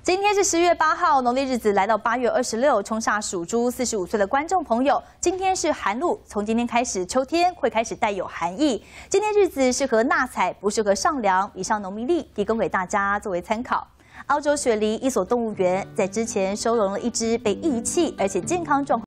今天是10月8号，农历日子来到8月26，冲煞属猪45岁的观众朋友，今天是寒露，从今天开始，秋天会开始带有寒意。今天日子适合纳采，不适合上梁。以上农民历提供给大家作为参考。澳洲雪梨一所动物园在之前收容了一只被遗弃而且健康状况